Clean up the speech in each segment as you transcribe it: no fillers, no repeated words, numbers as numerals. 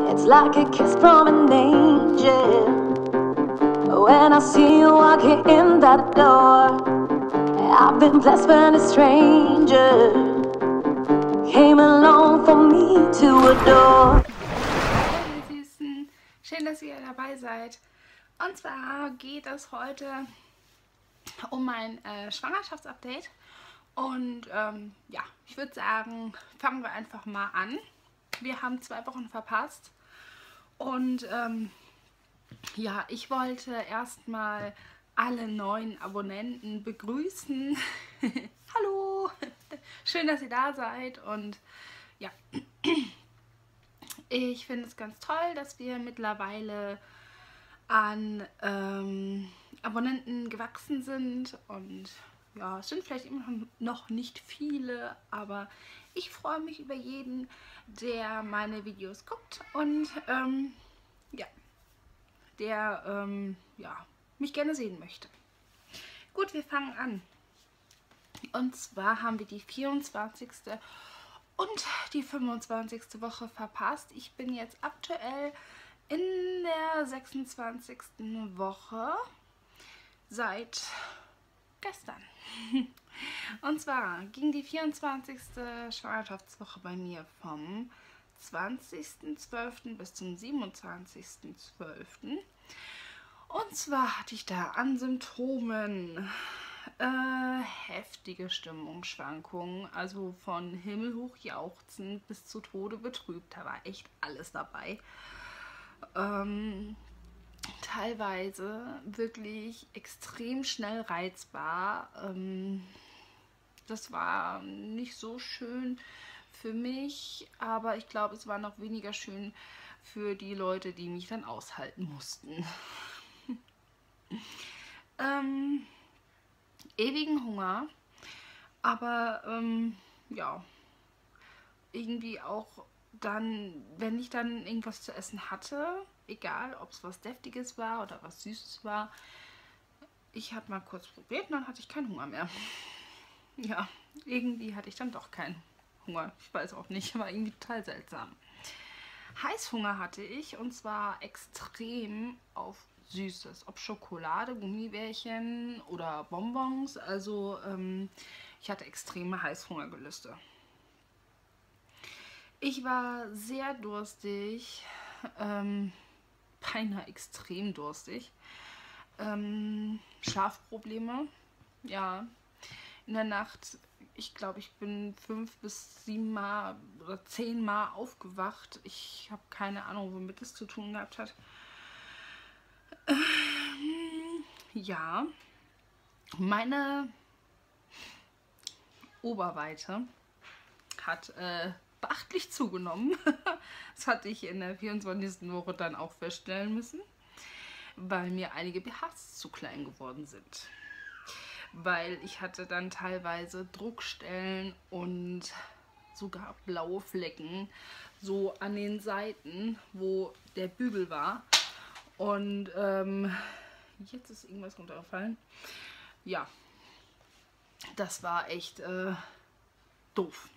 It's like a kiss from an angel. When I see you walking in that door, I've been blessed when a stranger came along for me to adore. Hallo ihr Süßen, schön, dass ihr dabei seid. Und zwar geht es heute um mein Schwangerschaftsupdate. Und ja, ich würde sagen, fangen wir einfach mal an. Wir haben 2 Wochen verpasst. Und ja, ich wollte erstmal alle neuen Abonnenten begrüßen. Hallo, schön, dass ihr da seid. Und ja, ich finde es ganz toll, dass wir mittlerweile an Abonnenten gewachsen sind. Und ja, es sind vielleicht immer noch nicht viele, aber ich freue mich über jeden, der meine Videos guckt und ja, der ja, mich gerne sehen möchte. Gut, wir fangen an. Und zwar haben wir die 24. und die 25. Woche verpasst. Ich bin jetzt aktuell in der 26. Woche seit gestern. Und zwar ging die 24. Schwangerschaftswoche bei mir vom 20.12. bis zum 27.12. Und zwar hatte ich da an Symptomen heftige Stimmungsschwankungen, also von himmelhoch jauchzend bis zu Tode betrübt. Da war echt alles dabei. Teilweise wirklich extrem schnell reizbar. Das war nicht so schön für mich, aber ich glaube, es war noch weniger schön für die Leute, die mich dann aushalten mussten. Ewigen Hunger, aber ja, irgendwie auch dann, wenn ich dann irgendwas zu essen hatte, egal ob es was Deftiges war oder was Süßes war, ich habe mal kurz probiert und dann hatte ich keinen Hunger mehr. Ja, irgendwie hatte ich dann doch keinen Hunger. Ich weiß auch nicht, war irgendwie total seltsam. Heißhunger hatte ich und zwar extrem auf Süßes. Ob Schokolade, Gummibärchen oder Bonbons. Also ich hatte extreme Heißhungergelüste. Ich war sehr durstig, beinahe extrem durstig. Schlafprobleme, ja. In der Nacht, ich glaube, ich bin 5 bis 7 Mal oder 10 Mal aufgewacht. Ich habe keine Ahnung, womit es zu tun gehabt hat. Ja, meine Oberweite hat beachtlich zugenommen. Das hatte ich in der 24. Woche dann auch feststellen müssen, weil mir einige BHs zu klein geworden sind. Weil ich hatte dann teilweise Druckstellen und sogar blaue Flecken so an den Seiten, wo der Bügel war. Und jetzt ist irgendwas runtergefallen. Ja, das war echt doof.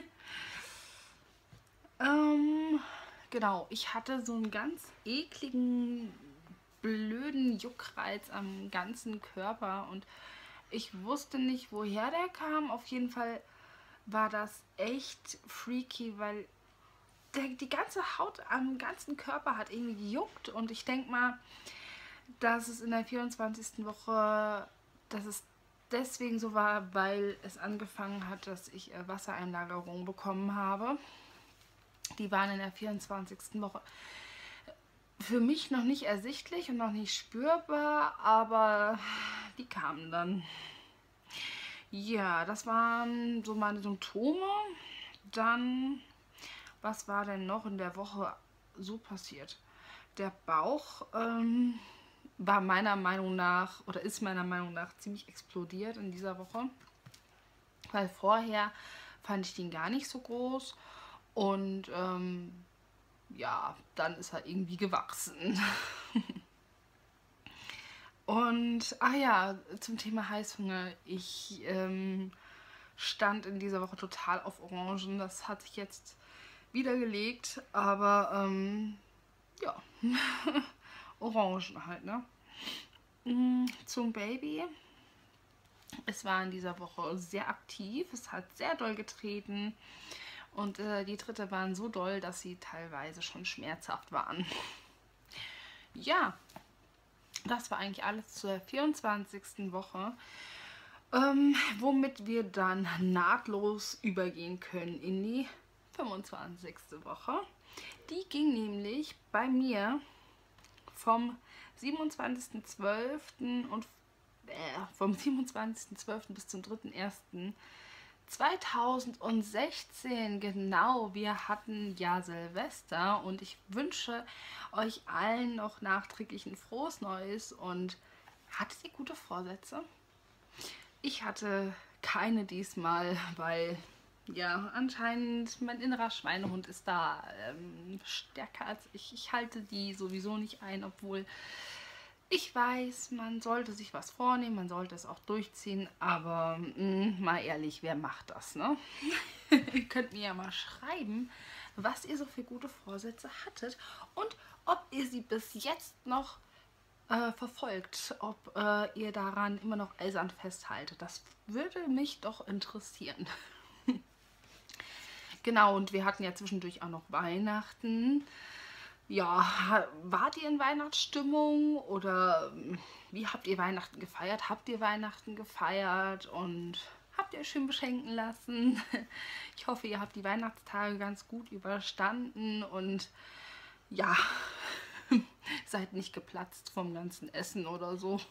Genau, ich hatte so einen ganz ekligen, blöden Juckreiz am ganzen Körper und ich wusste nicht, woher der kam. Auf jeden Fall war das echt freaky, weil die ganze Haut am ganzen Körper hat irgendwie gejuckt und ich denke mal, dass es in der 24. Woche, dass es deswegen so war, weil es angefangen hat, dass ich Wassereinlagerungen bekommen habe. Die waren in der 24. Woche für mich noch nicht ersichtlich und noch nicht spürbar, aber die kamen dann. Ja, das waren so meine Symptome. Dann, was war denn noch in der Woche so passiert? Der Bauch war meiner Meinung nach, oder ist meiner Meinung nach ziemlich explodiert in dieser Woche. Weil vorher fand ich den gar nicht so groß. Und ja, dann ist er irgendwie gewachsen. Und, ah ja, zum Thema Heißhunger. Ich stand in dieser Woche total auf Orangen. Das hat sich jetzt wieder gelegt, aber ja, Orangen halt, ne? Zum Baby. Es war in dieser Woche sehr aktiv, es hat sehr doll getreten und die Tritte waren so doll, dass sie teilweise schon schmerzhaft waren. Ja, das war eigentlich alles zur 24. Woche, womit wir dann nahtlos übergehen können in die 25. Woche. Die ging nämlich bei mir vom 27.12. und vom 27.12. bis zum 3.1.2016. Genau, wir hatten ja Silvester und ich wünsche euch allen noch nachträglich ein frohes Neues. Und hattet ihr gute Vorsätze? Ich hatte keine diesmal, weil ja, anscheinend mein innerer Schweinehund ist da stärker als ich. Ich halte die sowieso nicht ein, obwohl ich weiß, man sollte sich was vornehmen, man sollte es auch durchziehen, aber mal ehrlich, wer macht das, ne? Ihr könnt mir ja mal schreiben, was ihr so für gute Vorsätze hattet und ob ihr sie bis jetzt noch verfolgt, ob ihr daran immer noch eisern festhaltet. Das würde mich doch interessieren. Genau, und wir hatten ja zwischendurch auch noch Weihnachten. Ja, wart ihr in Weihnachtsstimmung oder wie habt ihr Weihnachten gefeiert? Habt ihr Weihnachten gefeiert und habt ihr schön beschenken lassen? Ich hoffe, ihr habt die Weihnachtstage ganz gut überstanden und ja, seid nicht geplatzt vom ganzen Essen oder so.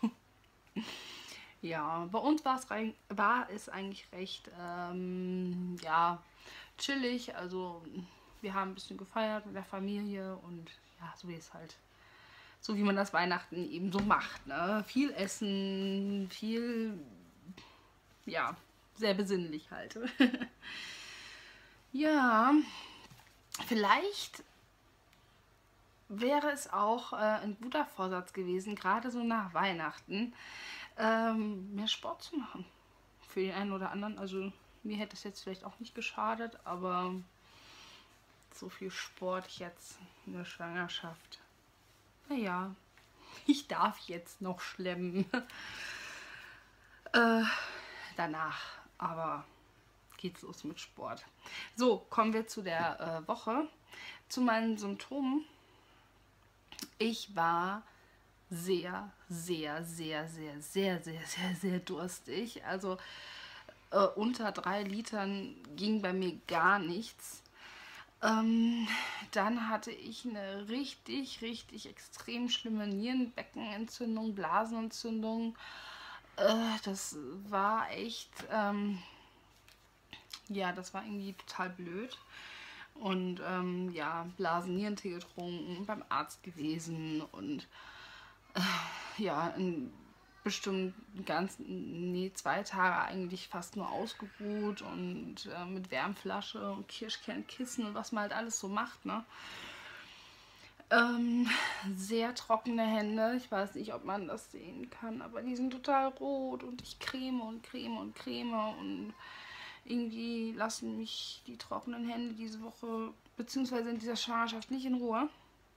Ja, bei uns war es eigentlich recht, ja, chillig. Also wir haben ein bisschen gefeiert mit der Familie und ja, so wie es halt, so wie man das Weihnachten eben so macht, ne? Viel Essen, viel, ja, sehr besinnlich halt. Ja, vielleicht wäre es auch ein guter Vorsatz gewesen, gerade so nach Weihnachten, mehr Sport zu machen. Für den einen oder anderen, also mir hätte es jetzt vielleicht auch nicht geschadet, aber so viel Sport jetzt in der Schwangerschaft. Naja, ich darf jetzt noch schlemmen. Danach aber geht's los mit Sport. So, kommen wir zu der Woche. Zu meinen Symptomen. Ich war sehr, sehr, sehr, sehr, sehr, sehr, sehr, sehr durstig. Also unter 3 Litern ging bei mir gar nichts. Dann hatte ich eine richtig, richtig extrem schlimme Nierenbeckenentzündung, Blasenentzündung. Das war echt, ja, das war irgendwie total blöd. Und ja, Blasennierentee getrunken, beim Arzt gewesen und ja, bestimmt nee, 2 Tage eigentlich fast nur ausgeruht und mit Wärmflasche und Kirschkernkissen und was man halt alles so macht, ne? Sehr trockene Hände, ich weiß nicht, ob man das sehen kann, aber die sind total rot und ich creme und creme und creme und irgendwie lassen mich die trockenen Hände diese Woche, beziehungsweise in dieser Schwangerschaft, nicht in Ruhe.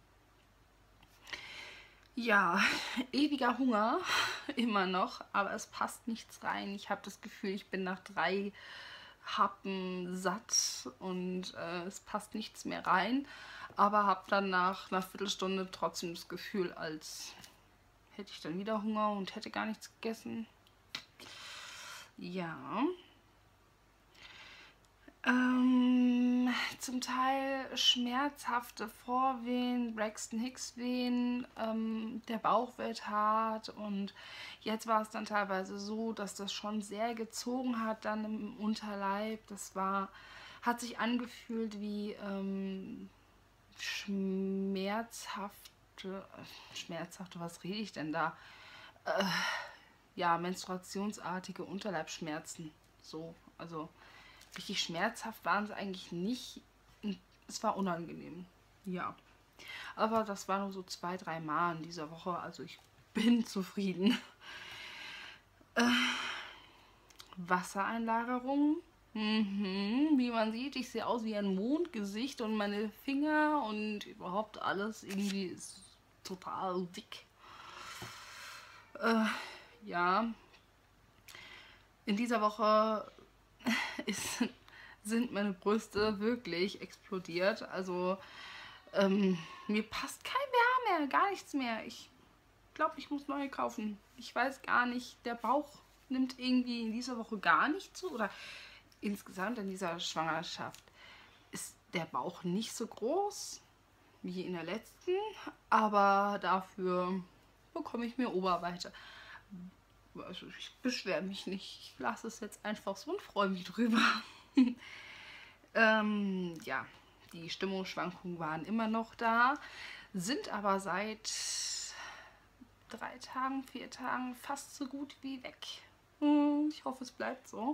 Ja, ewiger Hunger, immer noch, aber es passt nichts rein. Ich habe das Gefühl, ich bin nach 3 Happen satt und es passt nichts mehr rein. Aber habe dann nach einer Viertelstunde trotzdem das Gefühl, als hätte ich dann wieder Hunger und hätte gar nichts gegessen. Ja. Zum Teil schmerzhafte Vorwehen, Braxton-Hicks-Wehen, der Bauch wird hart und jetzt war es dann teilweise so, dass das schon sehr gezogen hat dann im Unterleib. Hat sich angefühlt wie schmerzhafte, was rede ich denn da? Ja, menstruationsartige Unterleibsschmerzen, so, also richtig schmerzhaft waren sie eigentlich nicht. Es war unangenehm, ja. Aber das war nur so 2, 3 Mal in dieser Woche, also ich bin zufrieden. Wassereinlagerung Wie man sieht, ich sehe aus wie ein Mondgesicht und meine Finger und überhaupt alles irgendwie ist total dick. Ja, in dieser Woche ist, sind meine Brüste wirklich explodiert. Also mir passt kein BH mehr, gar nichts mehr. Ich glaube, ich muss neue kaufen. Ich weiß gar nicht, der Bauch nimmt irgendwie in dieser Woche gar nicht zu. Oder insgesamt in dieser Schwangerschaft ist der Bauch nicht so groß wie in der letzten. Aber dafür bekomme ich mir Oberweite. Also ich beschwere mich nicht. Ich lasse es jetzt einfach so und freue mich drüber. Ja, die Stimmungsschwankungen waren immer noch da, sind aber seit 3 Tagen, 4 Tagen fast so gut wie weg. Ich hoffe, es bleibt so.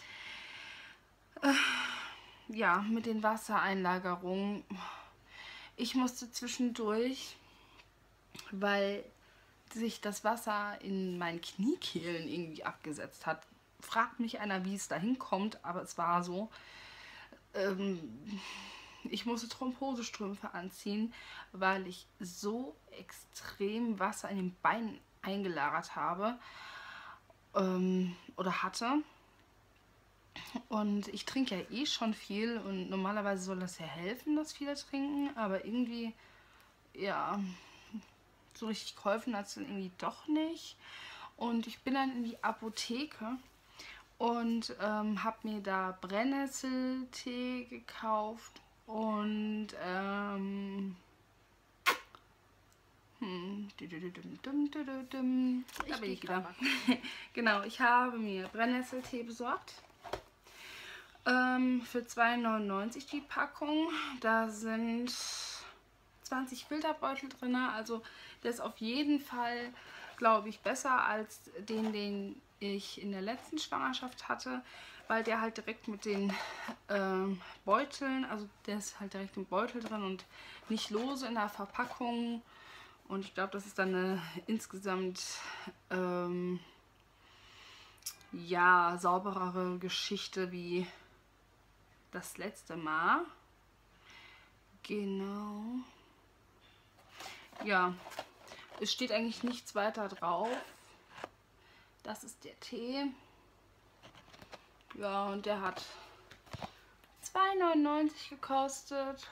Ja, mit den Wassereinlagerungen. Ich musste zwischendurch, weil sich das Wasser in meinen Kniekehlen irgendwie abgesetzt hat. Fragt mich einer, wie es dahin kommt, aber es war so. Ich musste Thrombosestrümpfe anziehen, weil ich so extrem Wasser in den Beinen eingelagert habe oder hatte. Und ich trinke ja eh schon viel und normalerweise soll das ja helfen, das viele trinken, aber irgendwie, ja, so richtig geholfen hat es dann irgendwie doch nicht. Und ich bin dann in die Apotheke und habe mir da Brennnesseltee gekauft und da bin ich wieder. Genau, ich habe mir Brennnesseltee besorgt. Für 2,99 die Packung. Da sind 20 Filterbeutel drin. Also der ist auf jeden Fall, glaube ich, besser als den ich in der letzten Schwangerschaft hatte, weil der halt direkt mit den Beuteln, also der ist halt direkt im Beutel drin und nicht lose in der Verpackung. Und ich glaube, das ist dann eine insgesamt ja, sauberere Geschichte wie das letzte Mal. Genau. Ja, es steht eigentlich nichts weiter drauf. Das ist der Tee. Ja, und der hat 2,99 gekostet.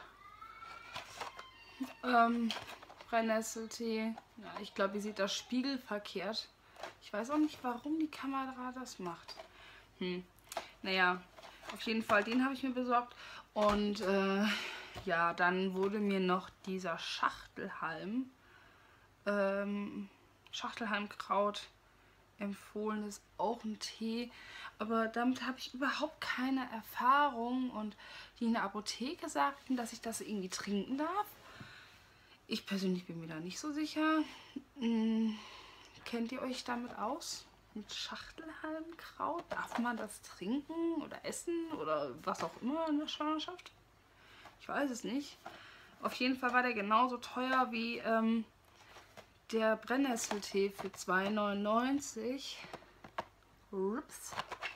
Brennnesseltee. Ja, ich glaube, ihr seht das spiegelverkehrt. Ich weiß auch nicht, warum die Kamera das macht. Naja, auf jeden Fall, den habe ich mir besorgt. Und ja, dann wurde mir noch dieser Schachtelhalmkraut empfohlen. Das ist auch ein Tee, aber damit habe ich überhaupt keine Erfahrung. Und die in der Apotheke sagten, dass ich das irgendwie trinken darf. Ich persönlich bin mir da nicht so sicher. Kennt ihr euch damit aus? Mit Schachtelhalmkraut? Darf man das trinken oder essen oder was auch immer in der Schwangerschaft? Ich weiß es nicht. Auf jeden Fall war der genauso teuer wie der Brennnesseltee für 2,99. Ups.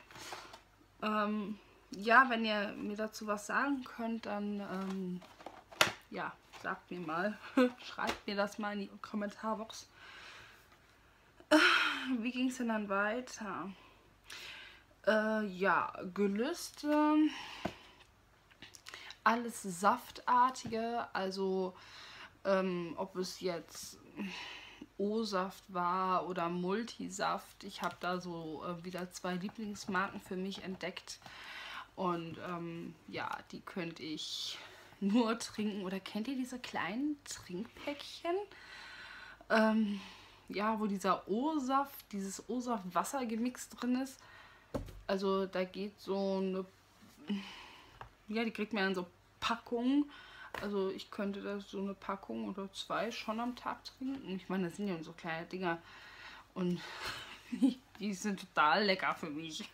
Ja, wenn ihr mir dazu was sagen könnt, dann ja, sagt mir mal. Schreibt mir das mal in die Kommentarbox. Wie ging es denn dann weiter? Ja, Gelüste. Alles Saftartige, also ob es jetzt O-Saft war oder Multisaft. Ich habe da so wieder 2 Lieblingsmarken für mich entdeckt. Und ja, die könnte ich nur trinken. Oder kennt ihr diese kleinen Trinkpäckchen? Ja, wo dieser O-Saft, dieses O-Saft-Wasser-Gemix drin ist. Also da geht so eine, ja, die kriegt man in so Packungen. Also ich könnte das so eine Packung oder 2 schon am Tag trinken. Ich meine, das sind ja so kleine Dinger und die sind total lecker für mich.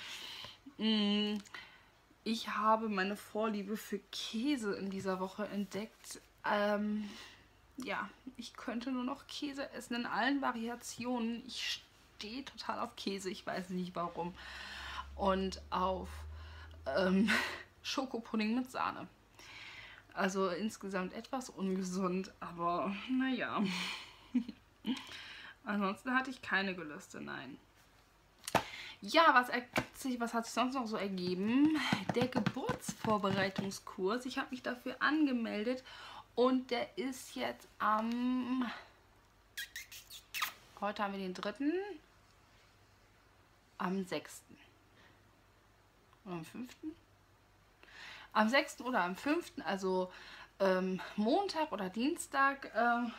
Ich habe meine Vorliebe für Käse in dieser Woche entdeckt. Ja, ich könnte nur noch Käse essen in allen Variationen. Ich stehe total auf Käse, ich weiß nicht warum. Und auf ähm, Schokopudding mit Sahne. Also insgesamt etwas ungesund, aber naja. Ansonsten hatte ich keine Gelüste, nein. Ja, was hat sich sonst noch so ergeben? Der Geburtsvorbereitungskurs. Ich habe mich dafür angemeldet und der ist jetzt heute haben wir den 3. Am 6. Oder am 5. Am 6. oder am 5., also Montag oder Dienstag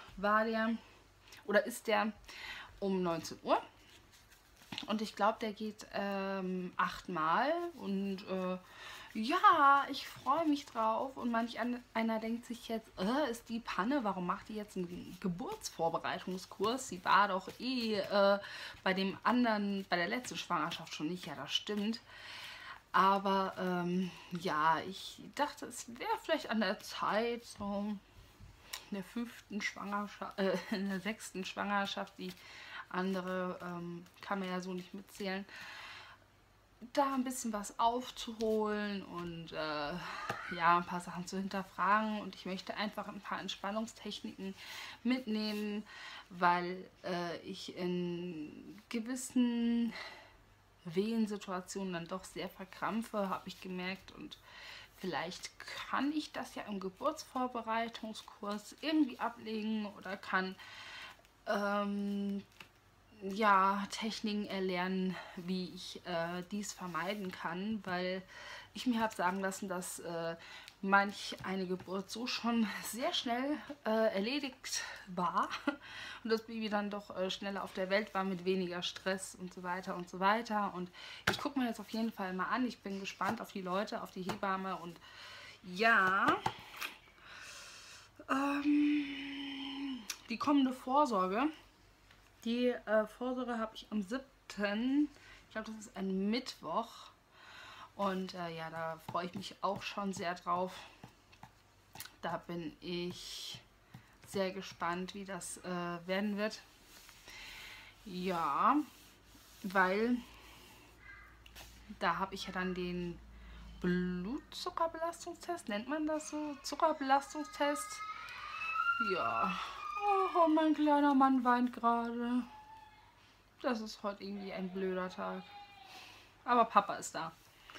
ist der um 19 Uhr. Und ich glaube, der geht 8-mal. Und ja, ich freue mich drauf. Und manch einer denkt sich jetzt, ist die Panne, warum macht die jetzt einen Geburtsvorbereitungskurs? Sie war doch bei dem anderen, bei der letzten Schwangerschaft schon nicht. Ja, das stimmt. Aber ja, ich dachte, es wäre vielleicht an der Zeit, so in der 5. Schwangerschaft, in der 6. Schwangerschaft, die andere kann man ja so nicht mitzählen, da ein bisschen was aufzuholen und ja, ein paar Sachen zu hinterfragen. Und ich möchte einfach ein paar Entspannungstechniken mitnehmen, weil ich in gewissen Wehensituationen dann doch sehr verkrampfe, habe ich gemerkt, und vielleicht kann ich das ja im Geburtsvorbereitungskurs irgendwie ablegen oder kann ja, Techniken erlernen, wie ich dies vermeiden kann, weil ich mir habe sagen lassen, dass manch eine Geburt so schon sehr schnell erledigt war und das Baby dann doch schneller auf der Welt war mit weniger Stress und so weiter und so weiter. Und ich gucke mir jetzt auf jeden Fall mal an. Ich bin gespannt auf die Leute, auf die Hebamme. Und ja, die kommende Vorsorge. Die Vorsorge habe ich am 7. Ich glaube, das ist ein Mittwoch. Und ja, da freue ich mich auch schon sehr drauf. Da bin ich sehr gespannt, wie das werden wird. Ja, weil da habe ich ja dann den Blutzuckerbelastungstest, nennt man das so? Zuckerbelastungstest. Ja. Oh, mein kleiner Mann weint gerade. Das ist heute irgendwie ein blöder Tag. Aber Papa ist da.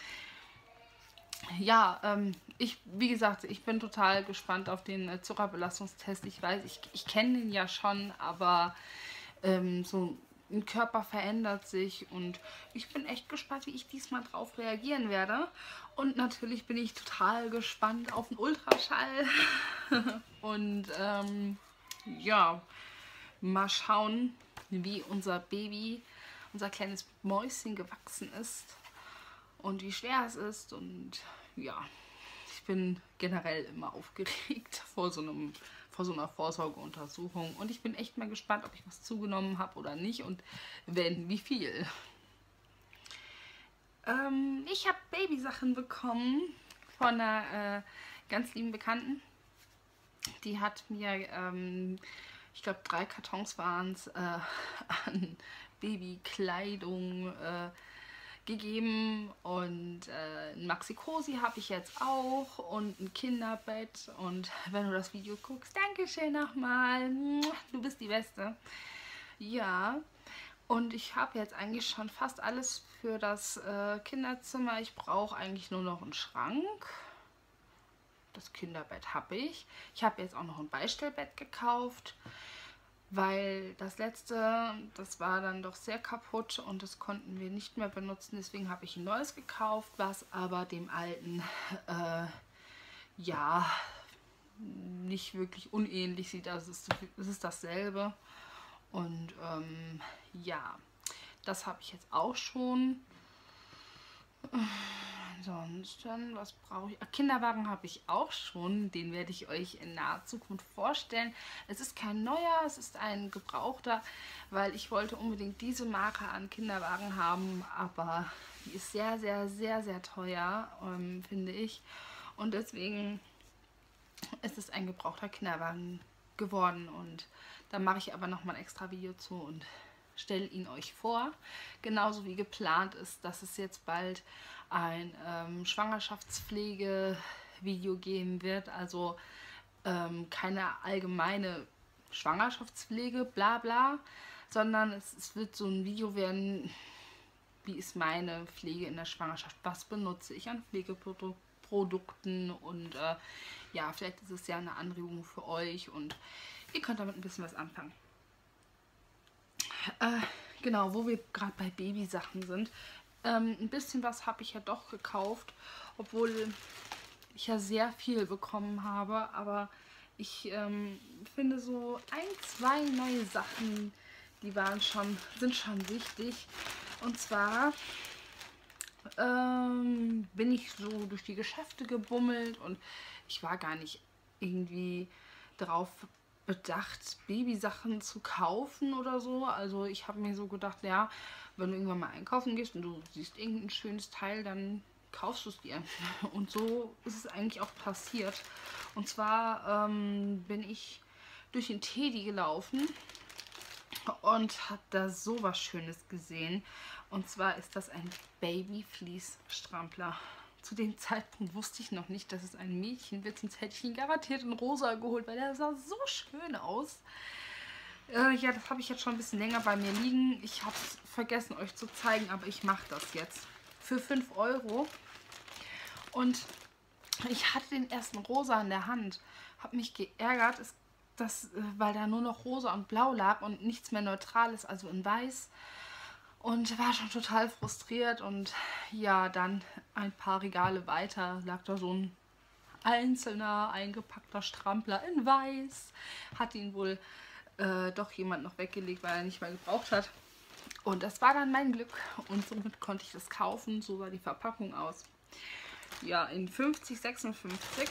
Ja, wie gesagt, ich bin total gespannt auf den Zuckerbelastungstest. Ich weiß, ich kenne den ja schon, aber so ein Körper verändert sich und ich bin echt gespannt, wie ich diesmal drauf reagieren werde. Und natürlich bin ich total gespannt auf den Ultraschall. Und ja, mal schauen, wie unser Baby, unser kleines Mäuschen gewachsen ist und wie schwer es ist. Und ja, ich bin generell immer aufgeregt vor so einer Vorsorgeuntersuchung. Und ich bin echt mal gespannt, ob ich was zugenommen habe oder nicht und wenn, wie viel. Ich habe Babysachen bekommen von einer ganz lieben Bekannten. Die hat mir, ich glaube 3 Kartons waren es, an Babykleidung gegeben. Und ein Maxi-Cosi habe ich jetzt auch und ein Kinderbett. Und wenn du das Video guckst, Dankeschön nochmal. Du bist die Beste. Ja, und ich habe jetzt eigentlich schon fast alles für das Kinderzimmer. Ich brauche eigentlich nur noch einen Schrank. Das Kinderbett habe ich. Ich habe jetzt auch noch ein Beistellbett gekauft, weil das letzte, das war dann doch sehr kaputt und das konnten wir nicht mehr benutzen. Deswegen habe ich ein neues gekauft, was aber dem alten, ja, nicht wirklich unähnlich sieht. Also es ist dasselbe. Und ja, das habe ich jetzt auch schon. Ansonsten, was brauche ich? Kinderwagen habe ich auch schon. Den werde ich euch in naher Zukunft vorstellen. Es ist kein neuer, es ist ein gebrauchter, weil ich wollte unbedingt diese Marke an Kinderwagen haben, aber die ist sehr, sehr, sehr, sehr teuer, finde ich. Und deswegen ist es ein gebrauchter Kinderwagen geworden. Und da mache ich aber nochmal ein extra Video zu und stelle ihn euch vor. Genauso wie geplant ist, dass es jetzt bald ein Schwangerschaftspflege-Video geben wird. Also keine allgemeine Schwangerschaftspflege, bla bla, sondern es wird so ein Video werden, wie ist meine Pflege in der Schwangerschaft, was benutze ich an Pflegeprodukten und ja, vielleicht ist es ja eine Anregung für euch und ihr könnt damit ein bisschen was anfangen. Genau, wo wir gerade bei Babysachen sind. Ein bisschen was habe ich ja doch gekauft, obwohl ich ja sehr viel bekommen habe, aber ich finde so ein, zwei neue Sachen, die sind schon wichtig. Und zwar bin ich so durch die Geschäfte gebummelt und ich war gar nicht irgendwie darauf bedacht, Babysachen zu kaufen oder so. Also ich habe mir so gedacht, ja, wenn du irgendwann mal einkaufen gehst und du siehst irgendein schönes Teil, dann kaufst du es dir. Und so ist es eigentlich auch passiert. Und zwar bin ich durch den Teddy gelaufen und habe da so was Schönes gesehen. Und zwar ist das ein Baby-Fleece-Strampler. Zu dem Zeitpunkt wusste ich noch nicht, dass es ein Mädchen wird, sonst hätte ich ihn garantiert in rosa geholt, weil der sah so schön aus. Ja, das habe ich jetzt schon ein bisschen länger bei mir liegen. Ich habe es vergessen euch zu zeigen, aber ich mache das jetzt für 5 €. Und ich hatte den ersten rosa in der Hand, habe mich geärgert, weil da nur noch rosa und blau lag und nichts mehr Neutrales, also in weiß. Und war schon total frustriert und ja, dann ein paar Regale weiter lag da so ein einzelner, eingepackter Strampler in weiß. Hat ihn wohl doch jemand noch weggelegt, weil er nicht mehr gebraucht hat. Und das war dann mein Glück und somit konnte ich das kaufen. So sah die Verpackung aus. Ja, in 50,56.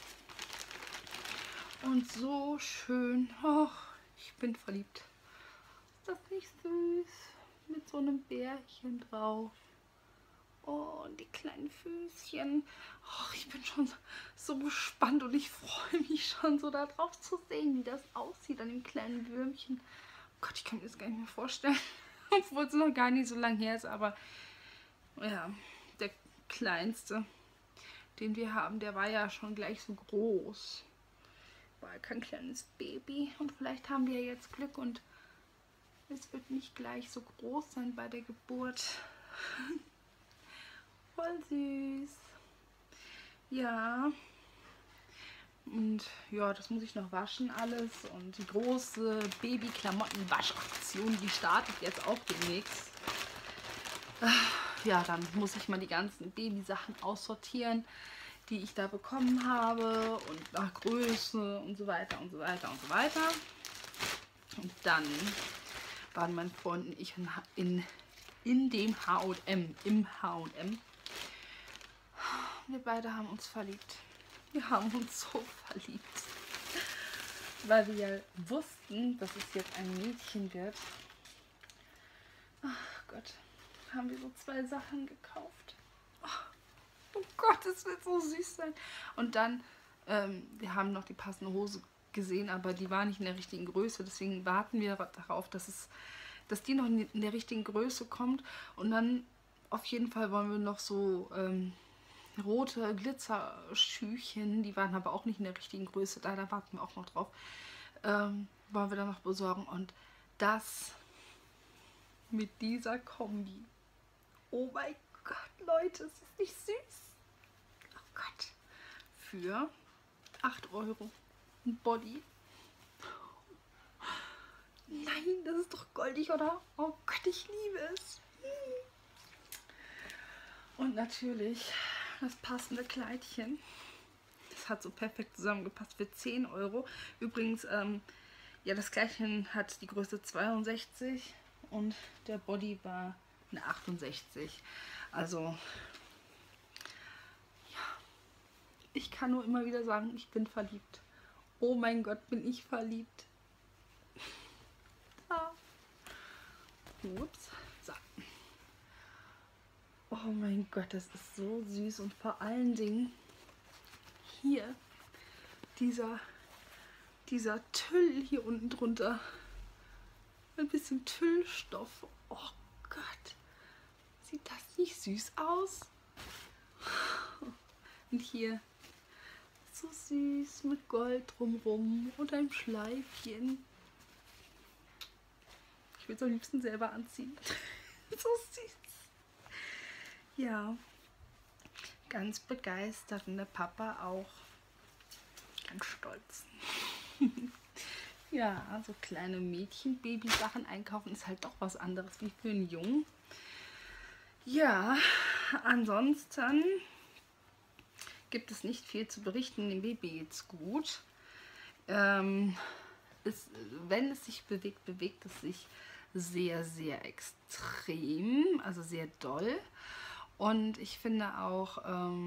Und so schön. Oh, ich bin verliebt. Ist das nicht süß? Mit so einem Bärchen drauf. Oh, und die kleinen Füßchen. Oh, ich bin schon so gespannt und ich freue mich schon so darauf zu sehen, wie das aussieht an dem kleinen Würmchen. Oh Gott, ich kann mir das gar nicht mehr vorstellen. Obwohl es noch gar nicht so lange her ist, aber ja, der kleinste, den wir haben, der war ja schon gleich so groß. War kein kleines Baby und vielleicht haben wir jetzt Glück und es wird nicht gleich so groß sein bei der Geburt. Voll süß. Ja. Und ja, das muss ich noch waschen alles. Und die große Baby-Klamotten-Waschaktion, die startet jetzt auch demnächst. Ja, dann muss ich mal die ganzen Babysachen aussortieren, die ich da bekommen habe. Und nach Größe und so weiter und so weiter und so weiter. Und dann waren mein Freund und ich in dem H&M, im H&M. Wir beide haben uns verliebt. Wir haben uns so verliebt. Weil wir ja wussten, dass es jetzt ein Mädchen wird. Ach Gott, haben wir so 2 Sachen gekauft. Oh Gott, es wird so süß sein. Und dann, wir haben noch die passende Hose gesehen, aber die war nicht in der richtigen Größe. Deswegen warten wir darauf, dass die noch in der richtigen Größe kommt. Und dann auf jeden Fall wollen wir noch so rote Glitzerschüchen, die waren aber auch nicht in der richtigen Größe. Da warten wir auch noch drauf. Wollen wir dann noch besorgen. Und das mit dieser Kombi. Oh mein Gott, Leute, ist das nicht süß? Oh Gott. Für 8 € ein Body. Nein, das ist doch goldig, oder? Oh Gott, ich liebe es. Und natürlich das passende Kleidchen. Das hat so perfekt zusammengepasst für 10 €. Übrigens, ja, das Kleidchen hat die Größe 62 und der Body war eine 68. Also, ja, ich kann nur immer wieder sagen, ich bin verliebt. Oh mein Gott, bin ich verliebt. Ups. So. Oh mein Gott, das ist so süß. Und vor allen Dingen hier dieser Tüll hier unten drunter. Ein bisschen Tüllstoff. Oh Gott. Sieht das nicht süß aus? Und hier so süß mit Gold drumrum und ein Schleifchen. Ich will es am liebsten selber anziehen. So süß. Ja, ganz begeistert und der Papa auch. Ganz stolz. Ja, also kleine Mädchen-Baby-Sachen einkaufen ist halt doch was anderes wie für einen Jungen. Ja, ansonsten gibt es nicht viel zu berichten. Dem Baby geht's gut. Wenn es sich bewegt, bewegt es sich sehr, sehr extrem, also sehr doll. Und ich finde auch,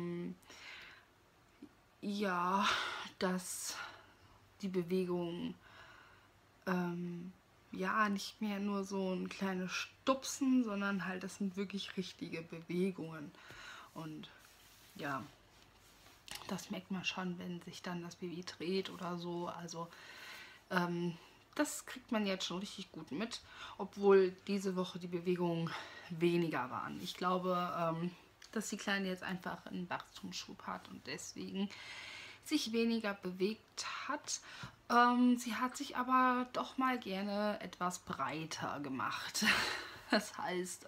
ja, dass die Bewegung ja nicht mehr nur so ein kleines Stupsen, sondern halt, das sind wirklich richtige Bewegungen. Und ja, das merkt man schon, wenn sich dann das Baby dreht oder so. Also das kriegt man jetzt schon richtig gut mit, obwohl diese Woche die Bewegungen weniger waren. Ich glaube, dass die Kleine jetzt einfach einen Wachstumsschub hat und deswegen sich weniger bewegt hat. Sie hat sich aber doch mal gerne etwas breiter gemacht. Das heißt,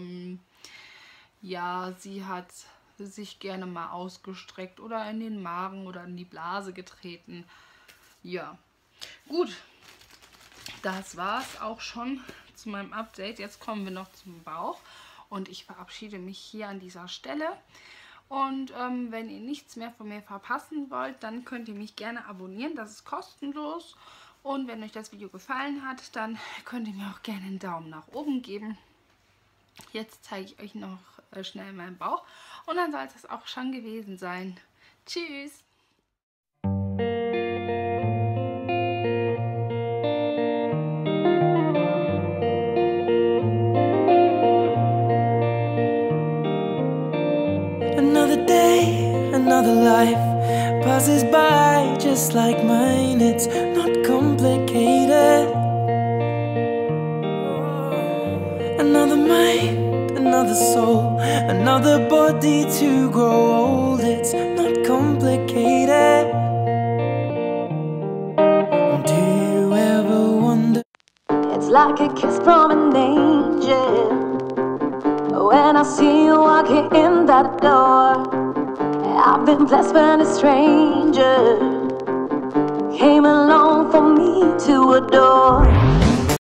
ja, sie hat sich gerne mal ausgestreckt oder in den Magen oder in die Blase getreten. Ja, gut. Das war es auch schon zu meinem Update. Jetzt kommen wir noch zum Bauch und ich verabschiede mich hier an dieser Stelle. Und wenn ihr nichts mehr von mir verpassen wollt, dann könnt ihr mich gerne abonnieren. Das ist kostenlos. Und wenn euch das Video gefallen hat, dann könnt ihr mir auch gerne einen Daumen nach oben geben. Jetzt zeige ich euch noch schnell meinen Bauch. Und dann soll es auch schon gewesen sein. Tschüss! Another day, another life passes by just like mine. It's not complicated. Another mind, another soul, another body to grow old. It's not complicated. Do you ever wonder? It's like a kiss from an angel. When I see you walking in that door, I've been blessed when a stranger came along for me to adore.